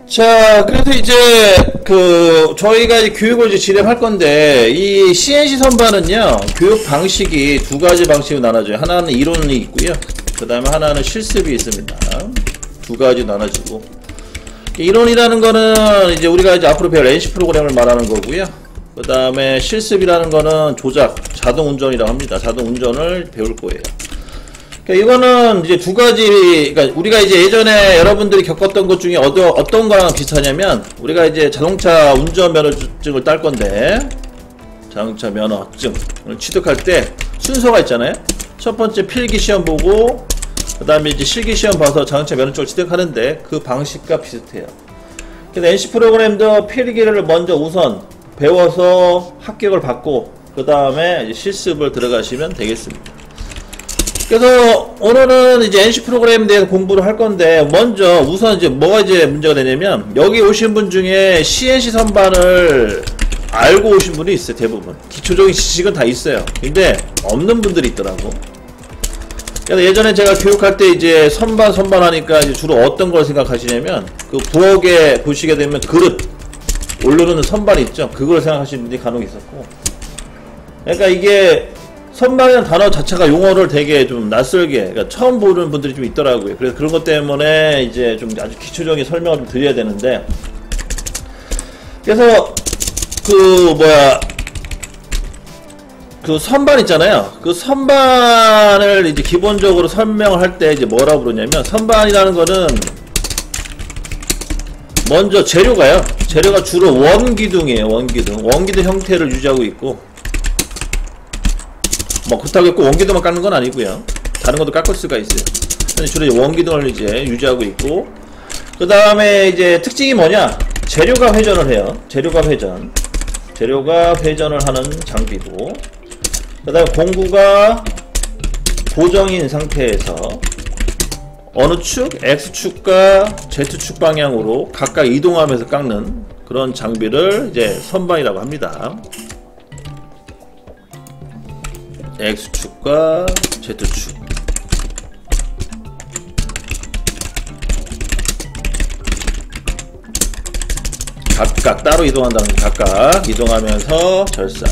자, 그래서 이제 저희가 이제 교육을 이제 진행할 건데, 이 CNC 선반은요, 교육 방식이 두 가지 방식으로 나눠져요. 하나는 이론이 있고요, 그 다음에 하나는 실습이 있습니다. 두 가지 나눠지고, 이론이라는 거는 이제 우리가 이제 앞으로 배울 NC 프로그램을 말하는 거고요, 그 다음에 실습이라는 거는 조작, 자동 운전이라고 합니다. 자동 운전을 배울 거예요. 이거는 이제 두 가지, 그러니까 우리가 이제 예전에 여러분들이 겪었던 것 중에 어떤 거랑 비슷하냐면, 우리가 이제 자동차 운전 면허증을 딸 건데, 자동차 면허증을 취득할 때 순서가 있잖아요. 첫 번째 필기 시험 보고, 그 다음에 이제 실기 시험 봐서 자동차 면허증을 취득하는데, 그 방식과 비슷해요. 그래서 NC 프로그램도 필기를 먼저 우선 배워서 합격을 받고, 그 다음에 이제 실습을 들어가시면 되겠습니다. 그래서 오늘은 이제 NC 프로그램에 대해서 공부를 할 건데, 먼저 우선 이제 뭐가 이제 문제가 되냐면, 여기 오신 분 중에 CNC 선반을 알고 오신 분이 있어요. 대부분 기초적인 지식은 다 있어요. 근데 없는 분들이 있더라고. 그래서 예전에 제가 교육할 때 이제 선반 하니까 이제 주로 어떤 걸 생각하시냐면, 그 부엌에 보시게 되면 그릇 올려놓는 선반 있죠. 그걸 생각하시는 분들이 간혹 있었고, 그러니까 이게 선반이라는 단어 자체가 용어를 되게 좀 낯설게, 그러니까 처음 보는 분들이 좀 있더라고요. 그래서 그런 것 때문에 이제 좀 아주 기초적인 설명을 좀 드려야 되는데, 그래서 그 선반 있잖아요. 그 선반을 이제 기본적으로 설명을 할 때 이제 뭐라고 그러냐면, 선반이라는 거는 먼저 재료가 주로 원기둥이에요. 원기둥 형태를 유지하고 있고, 뭐 그렇다고 했고 원기둥만 깎는 건 아니고요. 다른 것도 깎을 수가 있어요. 근데 주로 원기둥을 이제 유지하고 있고, 그 다음에 이제 특징이 뭐냐? 재료가 회전을 해요. 재료가 회전을 하는 장비고, 그 다음에 공구가 고정인 상태에서 어느 축? X축과 Z축 방향으로 각각 이동하면서 깎는 그런 장비를 이제 선반이라고 합니다. X축과 Z축. 각각 따로 이동한다는 거, 각각 이동하면서 절사.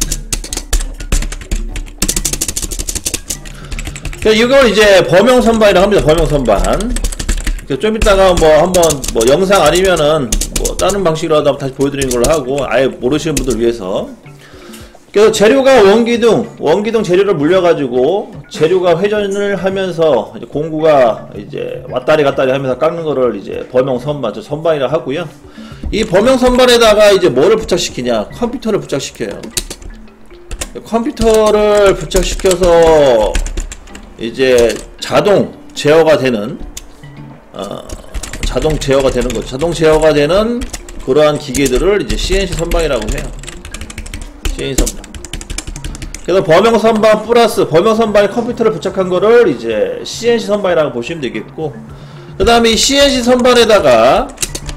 이걸 이제 범용선반이라고 합니다. 범용선반. 좀 이따가 한번 영상 아니면은 다른 방식으로 다시 보여드리는 걸로 하고, 아예 모르시는 분들 위해서. 그래서 재료가 원기둥 재료를 물려가지고 재료가 회전을 하면서 이제 공구가 이제 왔다리 갔다리 하면서 깎는 거를 이제 선반이라 하고요. 이 범용선반에다가 이제 뭐를 부착시키냐? 컴퓨터를 부착시켜요. 컴퓨터를 부착시켜서 이제 자동 제어가 되는 거죠. 자동 제어가 되는 그러한 기계들을 이제 CNC 선반이라고 해요. CNC 선반. 그래서 범용선반 플러스 범용선반에 컴퓨터를 부착한 거를 이제 CNC 선반이라고 보시면 되겠고, 그 다음에 이 CNC 선반에다가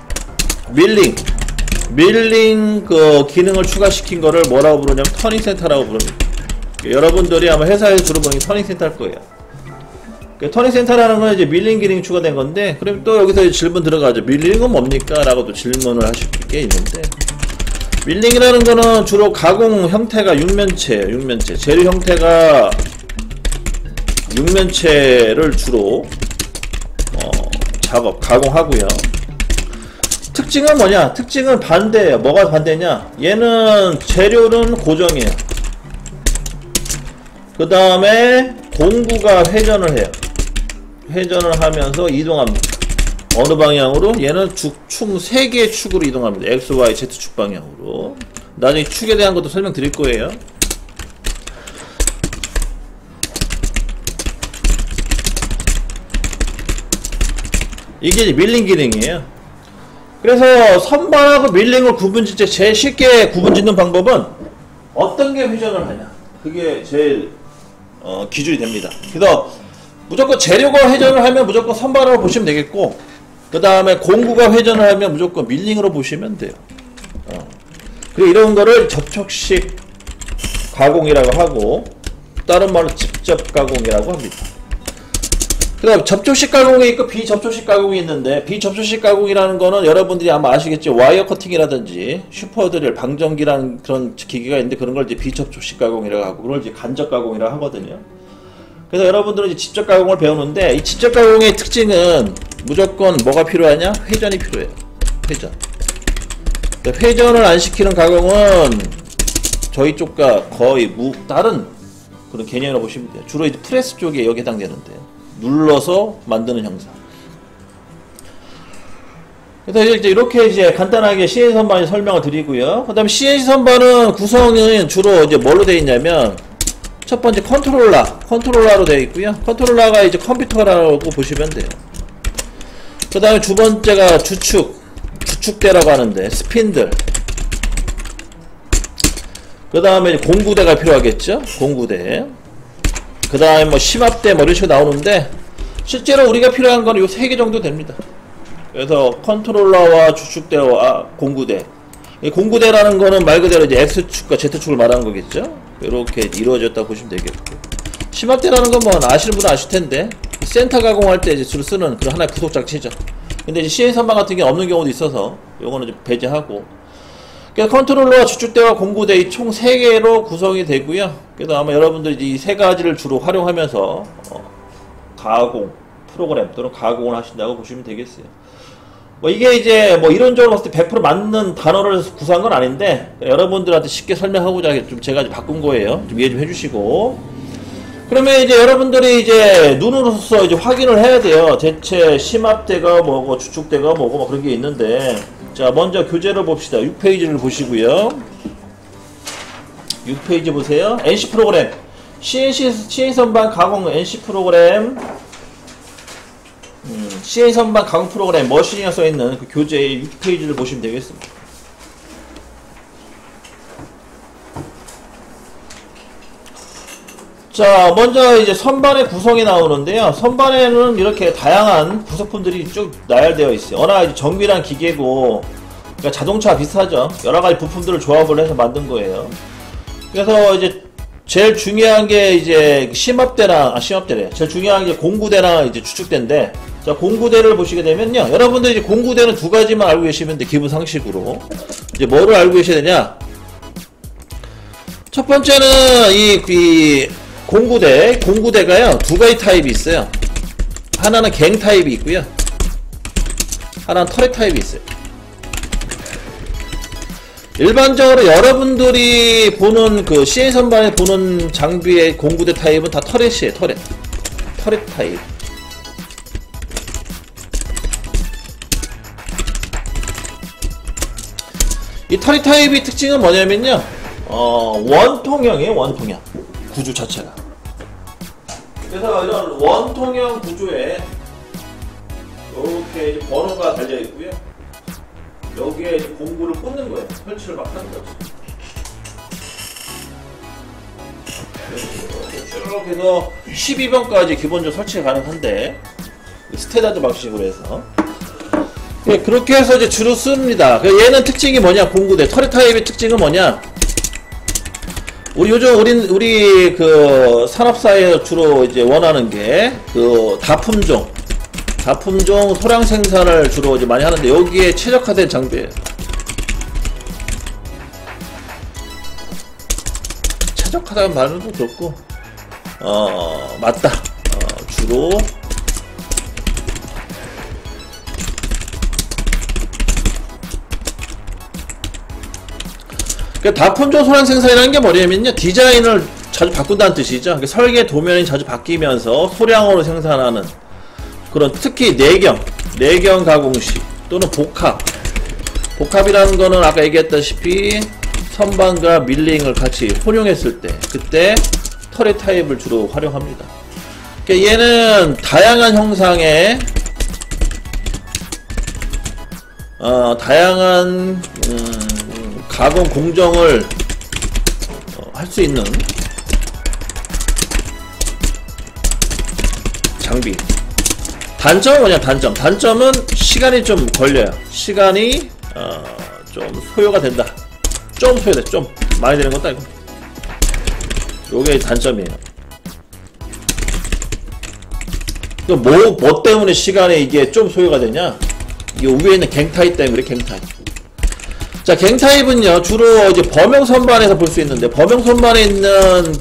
밀링 그 기능을 추가시킨 거를 뭐라고 부르냐면 터닝 센터라고 부릅니다. 여러분들이 아마 회사에서 주로 보는 게 터닝 센터 할 거예요. 터닝 센터라는 건 이제 밀링 기능이 추가된 건데, 그럼 또 여기서 질문 들어가죠. 밀링은 뭡니까? 라고 또 질문을 하실 게 있는데, 밀링이라는 거는 주로 가공 형태가 육면체예요. 재료 형태가 육면체를 주로 가공하고요. 특징은 뭐냐? 특징은 반대예요. 뭐가 반대냐? 얘는 재료는 고정이에요. 그 다음에 공구가 회전을 해요. 회전을 하면서 이동합니다. 어느 방향으로? 얘는 총 3개의 축으로 이동합니다. X, Y, Z축 방향으로. 나중에 축에 대한 것도 설명드릴 거예요. 이게 이제 밀링 기능이에요. 그래서 선반하고 밀링을 제일 쉽게 구분짓는 방법은 어떤 게 회전을 하냐? 그게 제일 기준이 됩니다. 그래서 무조건 재료가 회전을 하면 무조건 선반으로 보시면 되겠고, 그 다음에 공구가 회전을 하면 무조건 밀링으로 보시면 돼요. 그리고 이런 거를 접촉식 가공이라고 하고, 다른 말로 직접 가공이라고 합니다. 그 다음 접촉식 가공이 있고 비접촉식 가공이 있는데, 비접촉식 가공이라는 거는 여러분들이 아마 아시겠죠. 와이어 커팅이라든지 슈퍼드릴, 방전기라는 그런 기기가 있는데, 그런 걸 이제 비접촉식 가공이라고 하고, 그걸 이제 간접 가공이라고 하거든요. 그래서 여러분들은 이제 직접 가공을 배우는데, 이 직접 가공의 특징은 무조건 뭐가 필요하냐? 회전이 필요해요. 회전. 회전을 안 시키는 가공은 저희 쪽과 거의 다른 그런 개념이라고 보시면 돼요. 주로 이제 프레스 쪽에 여기 해당되는데, 눌러서 만드는 형상. 그래서 이제 이렇게 이제 간단하게 CNC 선반의 설명을 드리고요. 그 다음에 CNC 선반은 구성은 주로 이제 뭘로 되어 있냐면, 첫 번째 컨트롤러로 되어 있고요. 컨트롤러가 이제 컴퓨터라고 보시면 돼요. 그 다음에 두 번째가 주축대라고 하는데, 스핀들. 그 다음에 공구대가 필요하겠죠? 공구대. 그 다음에 뭐 심압대 뭐 이런 식으로 나오는데, 실제로 우리가 필요한 거는 요 3개 정도 됩니다. 그래서 컨트롤러와 주축대와 공구대. 이 공구대라는 거는 말 그대로 이제 X축과 Z축을 말하는 거겠죠? 이렇게 이루어졌다고 보시면 되겠고. 심압대라는 건 뭐 아시는 분은 아실 텐데, 센터 가공할 때 이제 주로 쓰는 그런 하나의 부속 장치죠. 근데 이제 CNC 선반 같은 경우는 없는 경우도 있어서 요거는 좀 배제하고. 그래서 컨트롤러와 주축대와 공구대 이 총 3개로 구성이 되고요. 그래서 아마 여러분들이 이 3가지를 주로 활용하면서 가공 프로그램 또는 가공을 하신다고 보시면 되겠어요. 뭐 이게 이제 뭐 이론적으로 봤을 때 100% 맞는 단어를 구사한 건 아닌데, 여러분들한테 쉽게 설명하고자 좀 제가 좀 바꾼 거예요. 좀 이해 좀 해주시고. 그러면 이제 여러분들이 이제 눈으로서 이제 확인을 해야 돼요. 대체 심압대가 뭐고 주축대가 뭐고 뭐 그런 게 있는데, 자, 먼저 교재를 봅시다. 6페이지를 보시고요. 6페이지 보세요. NC 프로그램. CNC 선반 가공 NC 프로그램. CNC 선반 가공 프로그램 머신이가 써있는 그 교재의 6페이지를 보시면 되겠습니다. 자, 먼저 이제 선반의 구성이 나오는데요. 선반에는 이렇게 다양한 부속품들이 쭉 나열되어 있어요. 워낙 이제 정밀한 기계고, 그러니까 자동차 비슷하죠. 여러가지 부품들을 조합을 해서 만든 거예요. 그래서 이제 제일 중요한 게 이제 심압대랑, 심압대래. 제일 중요한 게 공구대랑 이제 주축대인데, 자, 공구대를 보시게 되면요. 여러분들 이제 공구대는 2가지만 알고 계시면 돼. 기본 상식으로. 이제 뭐를 알고 계셔야 되냐? 첫 번째는 이 공구대가요 2가지 타입이 있어요. 하나는 갱 타입이 있고요, 하나는 터렛 타입이 있어요. 일반적으로 여러분들이 보는 그 CNC 선반에 보는 장비의 공구대 타입은 다 터렛이에요. 터렛 타입. 이 터렛 타입의 특징은 뭐냐면요, 원통형이에요. 원통형 구조 자체가. 그래서 이런 원통형 구조에 이렇게 이제 번호가 달려 있고요. 여기에 이제 공구를 꽂는 거예요. 설치를 막 하는 거죠. 쭉 해서 12번까지 기본적으로 설치가 가능한데, 스테다드 방식으로 해서. 예, 그렇게 해서 이제 주로 씁니다. 얘는 특징이 뭐냐? 공구대 터렛 타입의 특징은 뭐냐? 우리 그 산업사에 주로 이제 원하는 게 그 다품종 소량 생산을 주로 이제 많이 하는데, 여기에 최적화된 장비예요. 최적화된 말은 좀 그렇고, 맞다. 주로 다품종 소량 생산이라는 게 뭐냐면요, 디자인을 자주 바꾼다는 뜻이죠. 그러니까 설계 도면이 자주 바뀌면서 소량으로 생산하는 그런, 특히 내경 가공식 또는 복합이라는 거는 아까 얘기했다시피 선반과 밀링을 같이 혼용했을 때, 그때 터렛 타입을 주로 활용합니다. 그러니까 얘는 다양한 형상의 다양한 가공 공정을 할 수 있는 장비. 단점은 뭐냐? 단점은 시간이 좀 걸려요. 시간이 좀 소요가 된다. 좀 소요돼. 좀 많이 되는 것도 아니고. 요게 단점이에요. 뭐 때문에 시간에 이게 좀 소요가 되냐? 이 위에 있는 갱타입 때문에 그래, 갱타입. 자, 갱타입은요, 주로 이제 범용 선반에서 볼 수 있는데, 범용 선반에 있는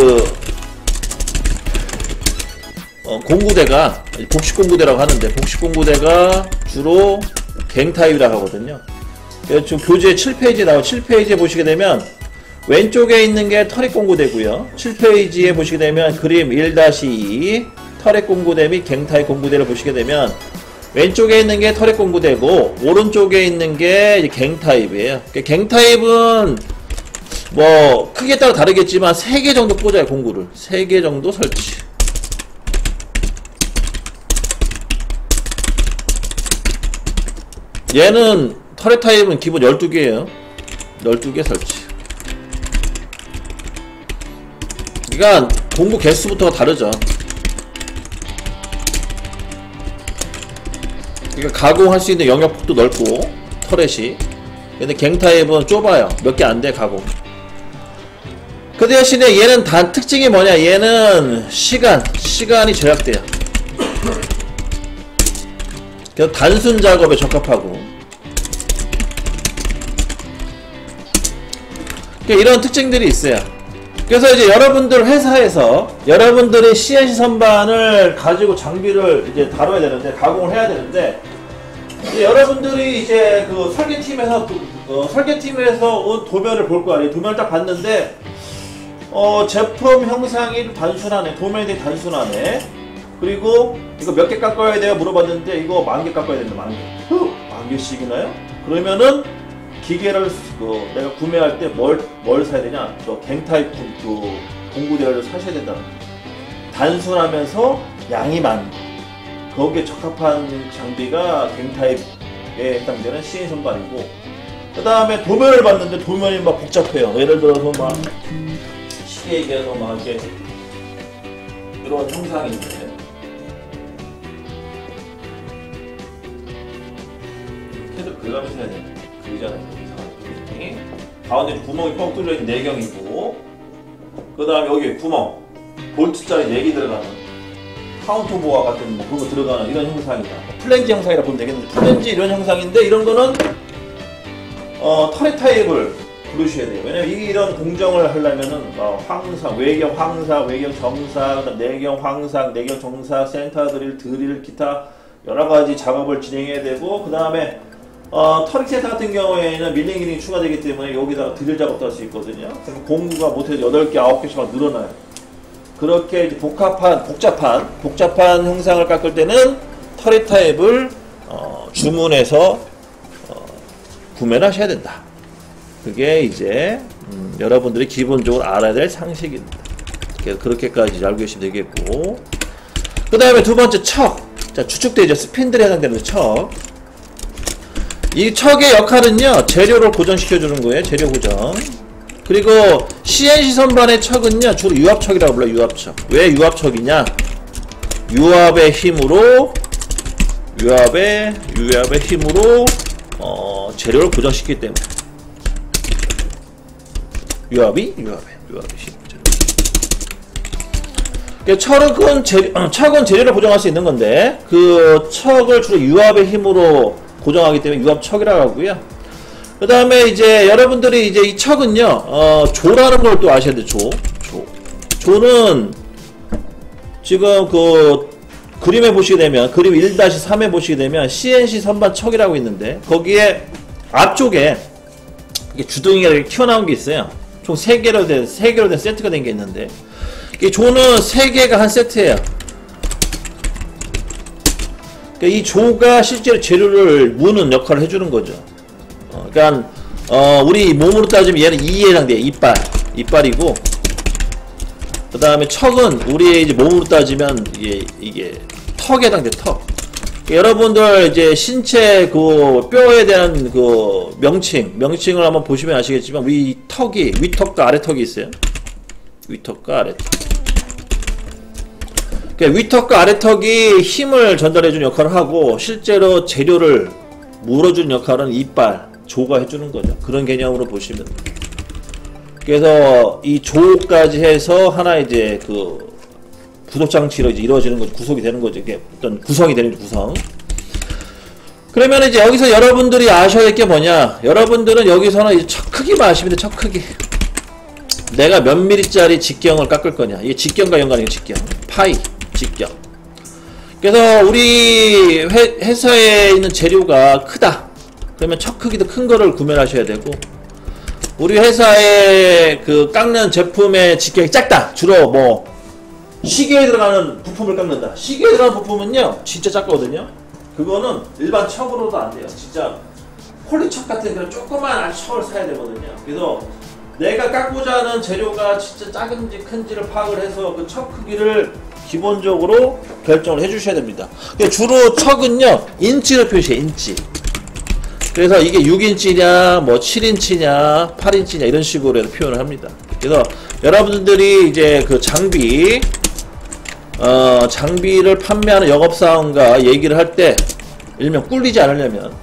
공구대가, 복식 공구대라고 하는데, 복식 공구대가 주로 갱타입이라고 하거든요. 지금 교재 7페이지에 나와 7페이지에 보시게 되면, 왼쪽에 있는 게 터렛 공구대고요. 7페이지에 보시게 되면 그림 1-2 터렛 공구대 및 갱타입 공구대를 보시게 되면 왼쪽에 있는 게 터렛 공구대고 오른쪽에 있는 게 이제 갱타입이에요. 갱타입은 뭐 크기에 따라 다르겠지만 3개 정도 꽂아요. 공구를 3개 정도 설치. 얘는 터렛 타입은 기본 12개예요 12개 설치. 그러니까 공구 개수부터가 다르죠. 그러니까 가공할 수 있는 영역폭도 넓고 터렛이. 근데 갱타입은 좁아요. 몇 개 안 돼 가공. 그 대신에 얘는 단 특징이 뭐냐, 얘는 시간이 제약돼요. 그래서 단순 작업에 적합하고. 이런 특징들이 있어요. 그래서 이제 여러분들 회사에서 여러분들이 CNC 선반을 가지고 장비를 이제 다뤄야 되는데, 가공을 해야 되는데, 이제 여러분들이 이제 그 설계팀에서 온 도면을 볼 거 아니에요. 도면을 딱 봤는데, 제품 형상이 단순하네. 도면이 되게 단순하네. 그리고 이거 몇 개 깎아야 돼요? 물어봤는데, 이거 10,000개 깎아야 된다. 10,000개. 10,000개씩이나요? 그러면은 기계를 내가 구매할 때 뭘 사야 되냐? 저 갱타입 공구대를 사셔야 된다. 단순하면서 양이 많은 거기에 적합한 장비가 갱타입에 해당되는 CNC 선반이고, 그 다음에 도면을 봤는데 도면이 막 복잡해요. 예를 들어서 막 쉽게 얘기해서 막 이렇게 이런 형상인데, 계속 그려가면서 해야 돼. 그리잖아요. 가운데 구멍이 뻥 뚫려있는 내경이고, 그 다음에 여기 구멍 볼트짜리 4개 들어가는 카운터 보아 같은 뭐 그런 거 들어가는 이런 형상이다. 플랜지 형상이라 보면 되겠는데, 플랜지 이런 형상인데, 이런 거는 터렛 타입을 부르셔야 돼요. 왜냐면 이런 공정을 하려면은 황사, 외경 황사, 외경 정사, 그다음 내경 황사, 내경 정사, 센터 드릴, 기타 여러가지 작업을 진행해야 되고, 그 다음에 터렛 센터 같은 경우에는 밀링 기능이 추가되기 때문에 여기다가 드릴 작업도 할 수 있거든요. 그럼 공구가 못해도 8개, 9개씩 막 늘어나요. 그렇게 이제 복잡한 형상을 깎을 때는 터렛 타입을 주문해서 구매를 하셔야 된다. 그게 이제 여러분들이 기본적으로 알아야 될 상식입니다. 그래서 그렇게까지 알고 계시면 되겠고, 그 다음에 두 번째 척. 자, 추측되죠. 스핀들에 해당되는 척. 이 척의 역할은요, 재료를 고정시켜주는 거예요. 재료 고정. 그리고 CNC 선반의 척은요, 주로 유압척이라고 불러요. 유압척. 왜 유압척이냐? 유압의 힘으로 재료를 고정시키기 때문에. 유압의 힘. 척은 재료를 고정할 수 있는 건데, 그 척을 주로 유압의 힘으로 고정하기 때문에 유압척이라고 하고요. 그 다음에 이제 여러분들이 이제 이 척은요, 조라는 걸 또 아셔야 돼요. 조는 지금 그 그림에 보시게 되면, 그림 1-3에 보시게 되면 CNC 선반 척이라고 있는데, 거기에 앞쪽에 이게 주둥이가 이렇게 튀어나온 게 있어요. 총 3개로 된 세트가 된 게 있는데, 이 조는 3개가 한 세트예요. 이 조가 실제로 재료를 무는 역할을 해주는 거죠. 그러니까 우리 몸으로 따지면 얘는 2에 해당돼요. 이빨이고, 그 다음에 척은 우리의 이제 몸으로 따지면 이게 턱에 해당돼요. 턱. 그러니까 여러분들 이제 신체 그 뼈에 대한 그 명칭을 한번 보시면 아시겠지만, 위턱과 아래턱이 있어요. 위턱과 아래턱. 그러니까 위턱과 아래턱이 힘을 전달해주는 역할을 하고, 실제로 재료를 물어주는 역할은 조가 해주는 거죠. 그런 개념으로 보시면 돼요. 그래서 이 조까지 해서 하나 이제 그 구속 장치로 이제 이루어지는 거죠. 구속이 되는 거죠. 이게 어떤 구성이 되는 구성. 그러면 이제 여기서 여러분들이 아셔야 될 게 뭐냐? 여러분들은 여기서는 이제 척 크기만 아시면 돼. 척 크기. 내가 몇 미리짜리 직경을 깎을 거냐? 이게 직경과 연관이에요. 직경. 파이, 직경. 그래서 우리 회사에 있는 재료가 크다. 그러면 척 크기도 큰 거를 구매를 하셔야 되고, 우리 회사에 그 깎는 제품의 직경이 작다. 주로 뭐 시계에 들어가는 부품을 깎는다. 시계에 들어가는 부품은요 진짜 작거든요. 그거는 일반 척으로도 안 돼요. 진짜 폴리척 같은 그런 조그만 척을 사야 되거든요. 그래서 내가 깎고자 하는 재료가 진짜 작은지 큰지를 파악을 해서 그 척 크기를 기본적으로 결정을 해 주셔야 됩니다. 주로 척은요 인치로 표시해. 인치. 그래서 이게 6인치냐 뭐 7인치냐 8인치냐 이런 식으로 해서 표현을 합니다. 그래서 여러분들이 이제 그 장비를 판매하는 영업사원과 얘기를 할 때 일명 꿀리지 않으려면은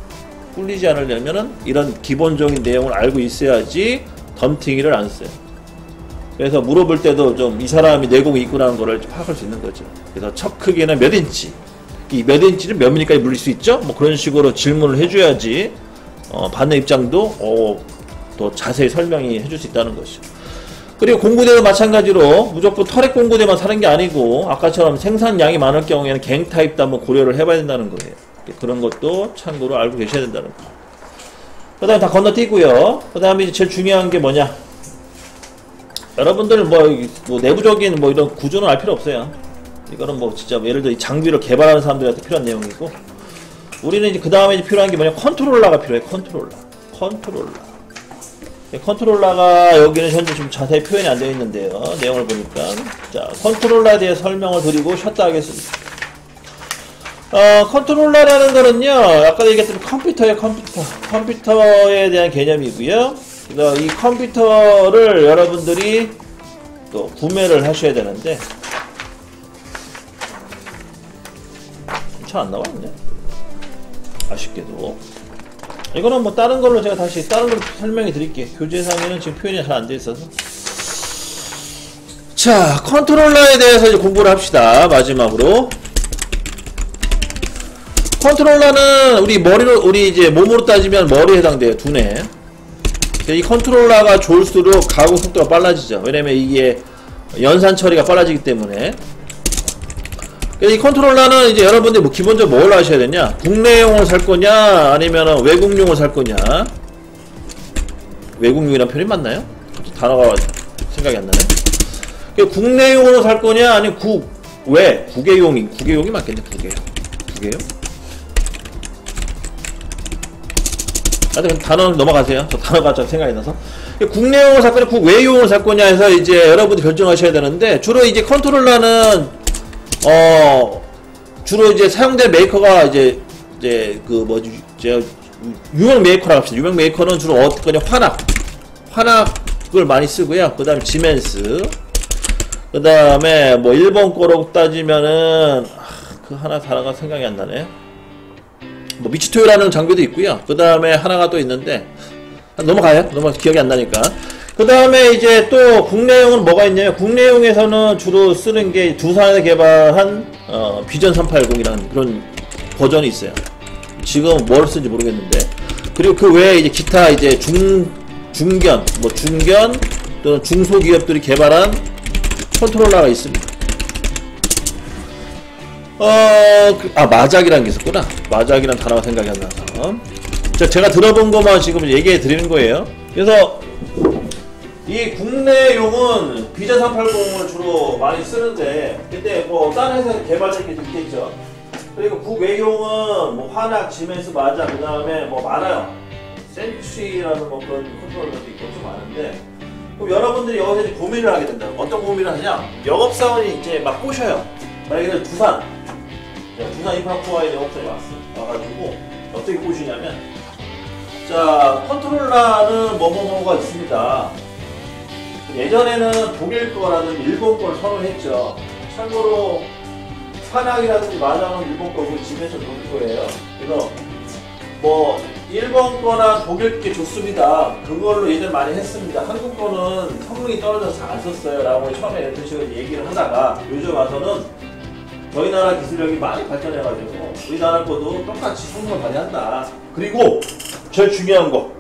이런 기본적인 내용을 알고 있어야지 덤팅이를 안 써요. 그래서 물어볼 때도 좀 이 사람이 내공이 있구나 하는 거를 파악할 수 있는 거죠. 그래서 척 크기는 몇 인치, 이 몇 인치는 몇 미리까지 물릴 수 있죠? 뭐 그런 식으로 질문을 해줘야지 받는 입장도 더 자세히 설명이 해줄 수 있다는 것이죠. 그리고 공구대도 마찬가지로 무조건 터렛 공구대만 사는 게 아니고 아까처럼 생산량이 많을 경우에는 갱 타입도 한번 고려를 해봐야 된다는 거예요. 그런 것도 참고로 알고 계셔야 된다는 거예요. 그 다음에 다 건너뛰고요. 그 다음에 이제 제일 중요한 게 뭐냐, 여러분들 뭐 내부적인 뭐 이런 구조는 알 필요 없어요. 이거는 뭐 진짜 예를 들어 이 장비를 개발하는 사람들한테 필요한 내용이고, 우리는 이제 그 다음에 이제 필요한 게 뭐냐, 컨트롤러가 필요해. 컨트롤러가 여기는 현재 좀 자세히 표현이 안 되어 있는데요. 내용을 보니까. 자, 컨트롤러에 대해 설명을 드리고 쉬었다 하겠습니다. 컨트롤러라는 거는요, 아까 얘기했던 컴퓨터에 대한 개념이고요. 그래서 이 컴퓨터를 여러분들이 또 구매를 하셔야 되는데, 잘 안 나왔네. 아쉽게도. 이거는 뭐 다른 걸로 제가 다시 다른 걸로 설명해 드릴게요. 교재상에는 지금 표현이 잘 안 돼 있어서. 자, 컨트롤러에 대해서 이제 공부를 합시다. 마지막으로. 컨트롤러는 우리 이제 몸으로 따지면 머리에 해당돼요. 두뇌. 이 컨트롤러가 좋을수록 가공 속도가 빨라지죠. 왜냐면 이게 연산 처리가 빨라지기 때문에. 이 컨트롤러는 이제 여러분들이 뭐 기본적으로 뭘 하셔야 되냐, 국내용을 살 거냐 아니면 외국용을 살 거냐. 외국용이란 표현이 맞나요? 단어가 생각이 안 나네. 국내용으로 살 거냐 아니면 국외용이 맞겠네. 국외용. 하여튼 단어는 넘어가세요. 저 단어가 좀 생각이 나서. 국내용을 살 거냐 국외용을 살 거냐 해서 이제 여러분들이 결정하셔야 되는데, 주로 이제 컨트롤러는 주로 이제 사용될 메이커가 이제 유명 메이커라고 합시다. 유명 메이커는 주로 어떤 거냐, 환학을 많이 쓰고요. 그 다음에 지멘스, 그 다음에 뭐 일본 거로 따지면은 그 하나 단어가 생각이 안 나네. 뭐 미츠토요라는 장비도 있고요. 그 다음에 하나가 또 있는데 넘어가요. 기억이 안 나니까. 그 다음에 이제 또 국내용은 뭐가 있냐면, 국내용에서는 주로 쓰는 게 두산에서 개발한 비전 380이라는 그런 버전이 있어요. 지금 뭘 쓰는지 모르겠는데. 그리고 그 외에 이제 기타 이제 중견 또는 중소기업들이 개발한 컨트롤러가 있습니다. 마작이라는 게 있었구나. 마작이라는 단어가 생각이 안 나서. 제가 들어본 것만 지금 얘기해 드리는 거예요. 그래서 이 국내용은 비전 380을 주로 많이 쓰는데, 근데 뭐 다른 회사에서 개발된 게 좀 있겠죠. 그리고 국외용은 뭐 환학, 지멘스, 마작, 그 다음에 뭐 많아요. 센츄리라는 뭐 그런 컨트롤러도 있고 좀 많은데, 그럼 여러분들이 여기서 이제 고민을 하게 된다. 어떤 고민을 하냐? 영업사원이 이제 막 꼬셔요. 만약에 두산 이파코아의 영업사원이 와가지고 어떻게 꼬시냐면, 자, 컨트롤러는 뭐뭐뭐가 있습니다. 예전에는 독일 거라든지 일본 걸 선호했죠. 참고로 환학이라든지 마작은 일본 거고 지멘스는 독일 거예요. 그래서 뭐 일본 거나 독일 게 좋습니다. 그걸로 예전 많이 했습니다. 한국 거는 성능이 떨어져서 잘 안 썼어요 라고 처음에 이런 식으로 얘기를 하다가 요즘 와서는 저희 나라 기술력이 많이 발전해가지고 우리나라 거도 똑같이 성능을 발휘한다. 그리고 제일 중요한 거,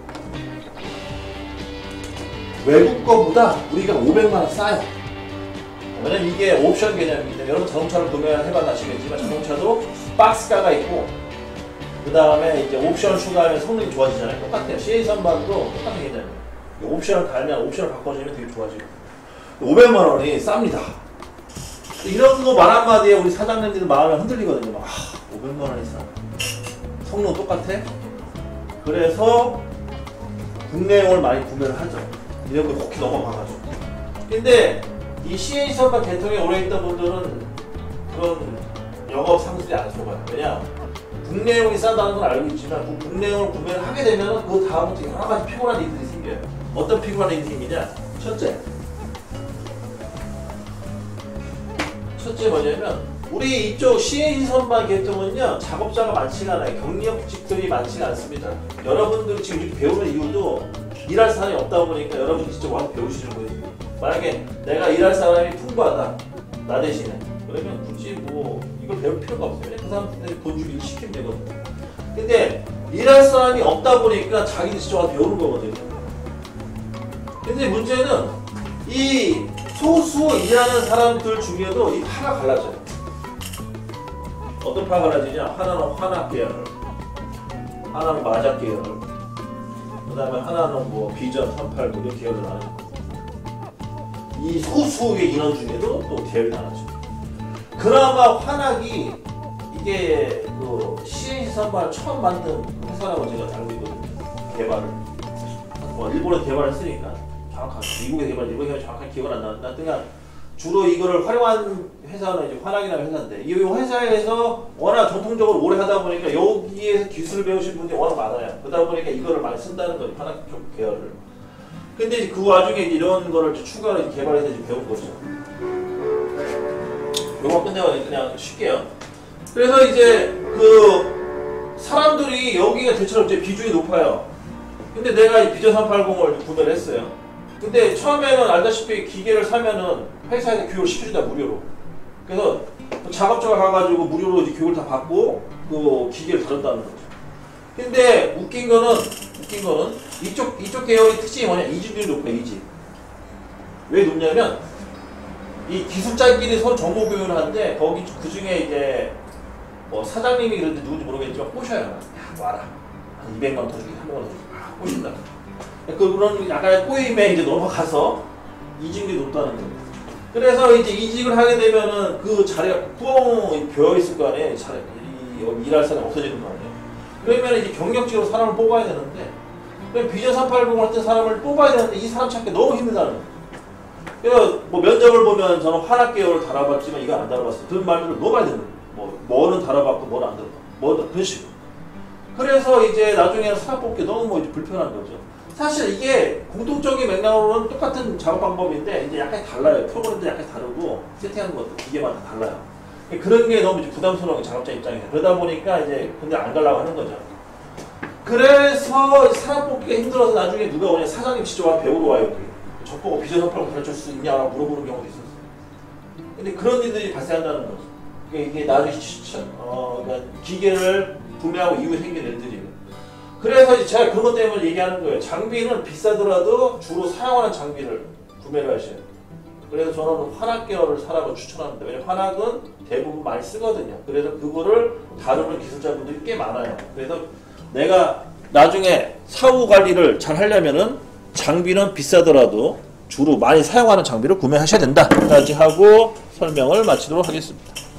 외국 거보다 우리가 500만원 싸요. 왜냐면 이게 옵션 개념이기 때문에 여러분 자동차를 구매해봐서 아시겠지만 자동차도 박스가가 있고 그 다음에 이제 옵션을 추가하면 성능이 좋아지잖아요. 똑같아요. CA 선반도 똑같은 개념이에요. 옵션을 달면 옵션을 바꿔주면 되게 좋아지고 500만원이 쌉니다. 이런 거 말 한마디에 우리 사장님들 마음이 흔들리거든요. 막 500만원이 싸. 성능 똑같아? 그래서 국내용을 많이 구매를 하죠. 이런 거 혹히 넘어가가지고. 근데 이 CNC 선반 계통에 오래 있던 분들은 그런 영업 상술이 안 속아요. 왜냐? 국내용이 싸다는 건 알고 있지만 그 국내용을 구매를 하게 되면 그 다음부터 여러 가지 피곤한 일들이 생겨요. 어떤 피곤한 일이 생기냐? 첫째 뭐냐면 우리 이쪽 CNC 선반 계통은요 작업자가 많지가 않아요. 경력직들이 많지가 않습니다. 여러분들이 지금 이렇게 배우는 이유도 일할 사람이 없다 보니까 여러분이 직접 와서 배우시는 거예요. 만약에 내가 일할 사람이 풍부하다 나 대신에 그러면 굳이 뭐 이걸 배울 필요가 없어요. 그 사람들이 돈 주기 시키면 되거든요. 근데 일할 사람이 없다 보니까 자기들 직접 와서 배우는 거거든요. 근데 문제는 이 소수 일하는 사람들 중에도 이 파가 갈라져요. 어떤 파가 갈라지냐? 하나는 환학 계열, 하나는 마작 계열, 그 다음에 하나는 뭐 비전 389 이런 계열을 나눠요. 이 소수의 인원 중에도 또 계열이 나눠져. 그나마 환학이 이게 그 CNC 선반을 처음 만든 회사라고 제가 알고 있거든요. 개발을. 뭐 일본에 개발을 했으니까 정확하게 미국에 개발, 일본에 개발 정확하게 기억은 안 나는데 그냥 주로 이거를 활용한 회사는 이제 환학이라는 회사인데 이 회사에서 워낙 전통적으로 오래 하다 보니까 여기에서 기술을 배우신 분들이 워낙 많아요. 그러다 보니까 이거를 많이 쓴다는 거죠. 환학 쪽 계열을. 근데 그 와중에 이런 거를 추가로 개발해서 이제 배운 거죠. 요거 끝내고 그냥 쉴게요. 그래서 이제 그 사람들이 여기가 대체로 이제 비중이 높아요. 근데 내가 이 비전 380을 구매를 했어요. 근데 처음에는 알다시피 기계를 사면은 회사에서 교육을 시켜준다 무료로. 그래서 작업자가 가가지고 무료로 이제 교육을 다 받고 그 기계를 다룬다는 거죠. 근데 웃긴 거는 이쪽 계열의 특징이 뭐냐? 이직률이 높아요. 이직. 왜 높냐면 이 기술자끼리 서로 정보 교육을 하는데 거기 그 중에 이제 뭐 사장님이 그런지 누군지 모르겠지만 꼬셔요. 야, 와라. 한 200만 원 더 주기, 300만 원 더 주기. 꼬신다. 그런 약간의 꼬임에 이제 넘어가서 이직률이 높다는 거예요. 그래서 이제 이직을 하게 되면은 그 자리가 뻥 비어 있을 거 아니에요. 여기 일할 사람이 없어지는 거 아니에요. 그러면 이제 경력직으로 사람을 뽑아야 되는데, 그럼 비전 380 같은 사람을 뽑아야 되는데 이 사람 찾기 너무 힘들다는 거예요. 그래서 뭐 면접을 보면 저는 환학 계열을 달아봤지만 이거 안 달아봤어요. 그런 말들을 너무 많이 듣는 거예요. 뭐는 달아봤고 뭐는 안 달아봤고 뭐는 그런 식으로. 그래서 이제 나중에는 사람 뽑기 너무 이제 불편한 거죠. 사실 이게 공통적인 맥락으로는 똑같은 작업 방법인데 이제 약간 달라요. 프로그램도 약간 다르고 세팅하는 것도 기계마다 달라요. 그런 게 너무 이제 부담스러운 작업자 입장에서 그러다 보니까 이제 근데 안 가려고 하는 거죠. 그래서 사람 뽑기가 힘들어서 나중에 누가 오냐 사장님 직접 와서 배우러 와요. 저보고 비전 380 가르칠 수 있냐고 물어보는 경우도 있었어요. 근데 그런 일들이 발생한다는 거죠. 이게 나중에 그러니까 기계를 구매하고 이후에 생긴 일들이에요. 그래서 이제 제가 그것 때문에 얘기하는 거예요. 장비는 비싸더라도 주로 사용하는 장비를 구매를 하셔야 돼요. 그래서 저는 환학 계열을 사라고 추천합니다. 왜냐면 환학은 대부분 많이 쓰거든요. 그래서 그거를 다루는 기술자분들이 꽤 많아요. 그래서 내가 나중에 사후 관리를 잘 하려면은 장비는 비싸더라도 주로 많이 사용하는 장비를 구매하셔야 된다까지 하고 설명을 마치도록 하겠습니다.